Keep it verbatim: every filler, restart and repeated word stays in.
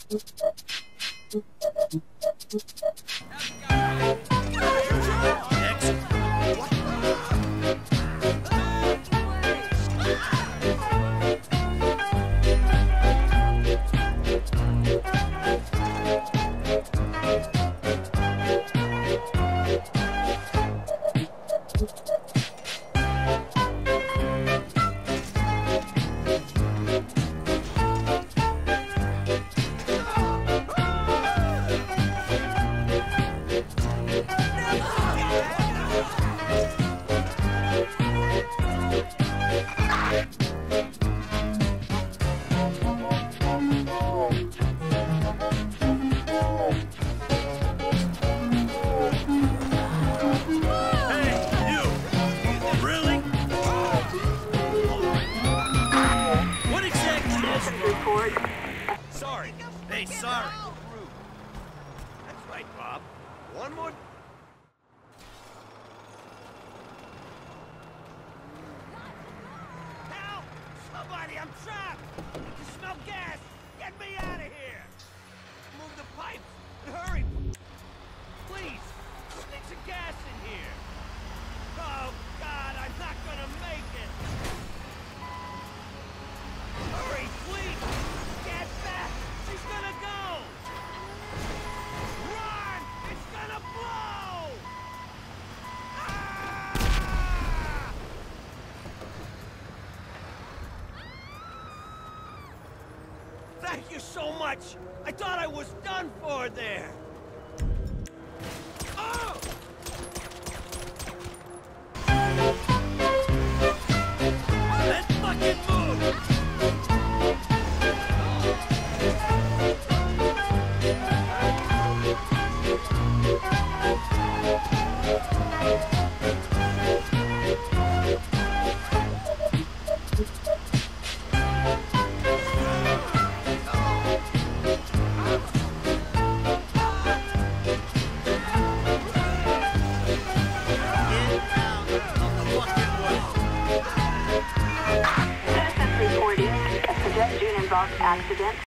Sorry. Hey, sorry. That's right, Bob. One more. Help! Somebody, I'm trapped! I can smell gas! Get me out of here! Move the pipes! And hurry! Please! Stick some gas in here! Oh, God, I'm not gonna make it! Hurry, please! Get back! She's gonna go! Run! It's gonna blow! Ah! Thank you so much! I thought I was done for there! Oh! Let's fucking move! Citizens reporting a pedestrian-involved accident